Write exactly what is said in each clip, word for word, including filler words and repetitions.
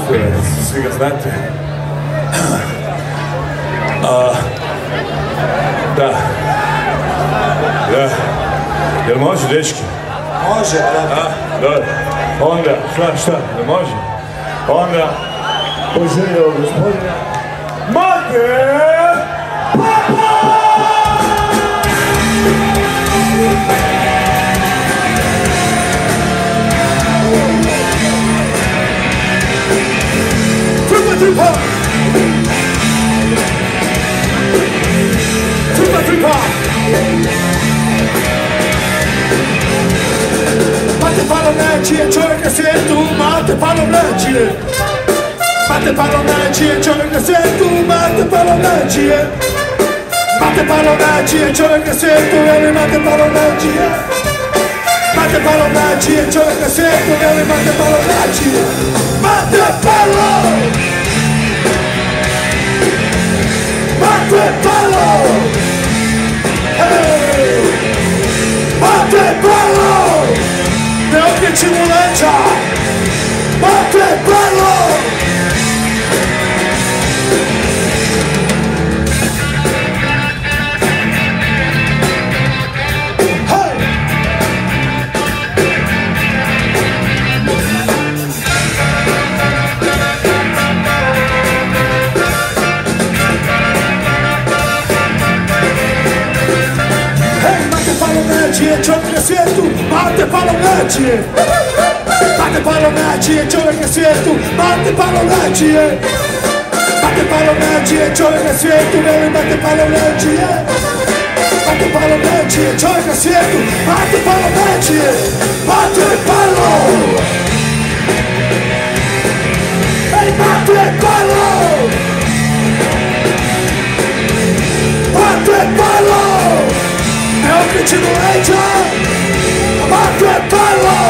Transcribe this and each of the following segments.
znate, svi ga znate. A, da. Da. Jel može, dečki? Može, brate. A, dobro. Onda, šta, šta, ne može? Onda, poželio gospodina Mate Papa! Tripa! Tripa, tripa! Mate Palomneće, čovjek na svijetu, Mate Palomneće. Mate Palomneće, čovjek na svijetu, Mate Palomneće. Mate Palomneće, čovjek na svijetu, veli Mate Palomneće. Mate Palomneće, čovjek na svijetu, veli Mate Palomneće. Mate Palomneće! Mate Palo! Hej! Mate Palo! Ne okreći mu leđa! Mate Palo! Čovjek na svijetu, Mate Palomneće. Mate Palomneće, čovjek na svijetu, Mate Palomneće. Mate Palomneće, čovjek na svijetu, veli Mate Palomneće. Mate Palomneće, čovjek na svijetu, Mate Palomneće. Mate Palo! Ej, Mate Palo! Mate Palo! Ne okreći mu leđa, Mate Palo!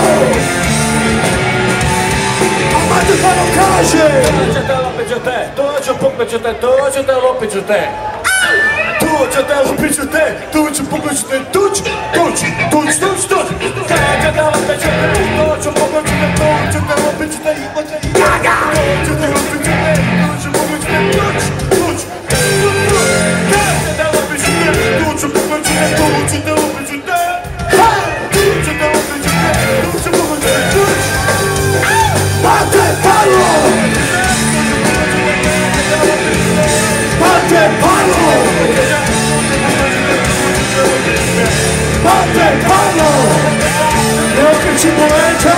A Mate Palo kaže: Dođete, lopit ću te, dođu, puknut ću te, dođete, lopit ću te. Dođete, lopit ću te, dođu, puknut ću te, tuć, tuć, tuć, tuć, tuć. Dođete, lopit ću te, dođu, puknut ću te, dođete, lopit ću te, imate i gaga. Dođete, lopit ću te, dođu, puknut ću te, tuć, tuć, tuć, tuć. Dođete, lopit ću te, dođu, puknut ću te, dođete, lopit ću te. Dođete, lopit ću te, dođu, puknut ću te, tuć. Mate Palo! Mate Palo! Mate Palo! Ne okreći mu leđa!